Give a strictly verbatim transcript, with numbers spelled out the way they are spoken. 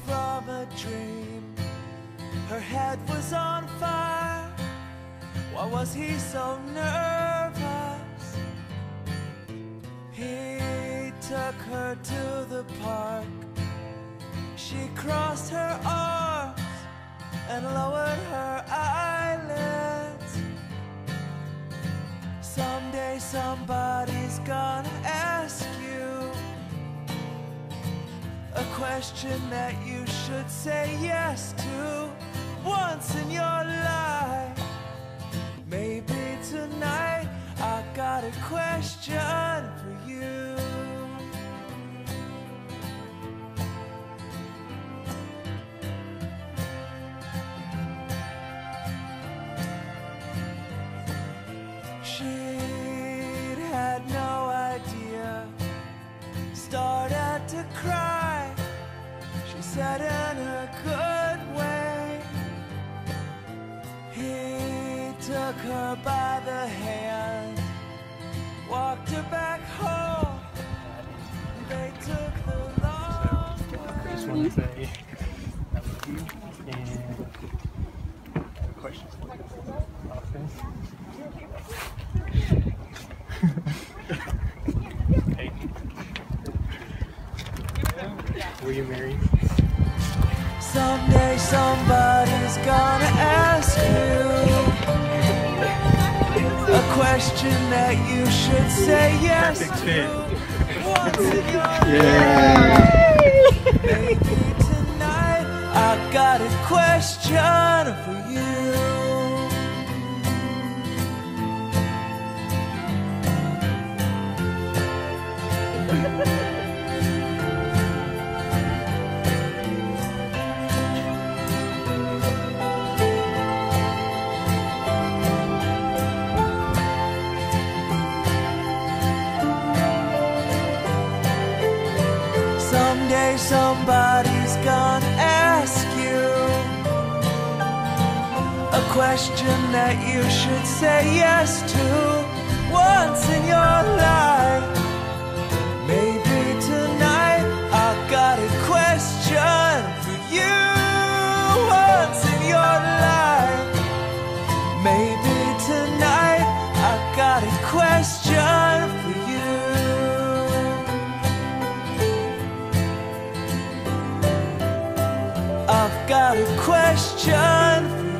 from a dream. Her head was on fire. Why was he so nervous? He took her to the park. She crossed her arms and lowered her eyelids. Someday somebody's gonna ask you a question that you should say yes to once in your life. Maybe tonight I got a question for you. She'd had no idea, started to cry. She said in a good way. He took her by the hand, walked her back home. They took the long way. I just want to say I love you and I have a question for you. Austin. Hey. Were you married? Someday somebody's gonna ask you a question that you should say yes Perfect fit. to once in your Yeah. life. Maybe tonight I got a question for you. Someday somebody's gonna ask you a question that you should say yes to once in your life. Maybe tonight I got a question for you once in your life. Maybe tonight I got a question for you. I've got a question for you.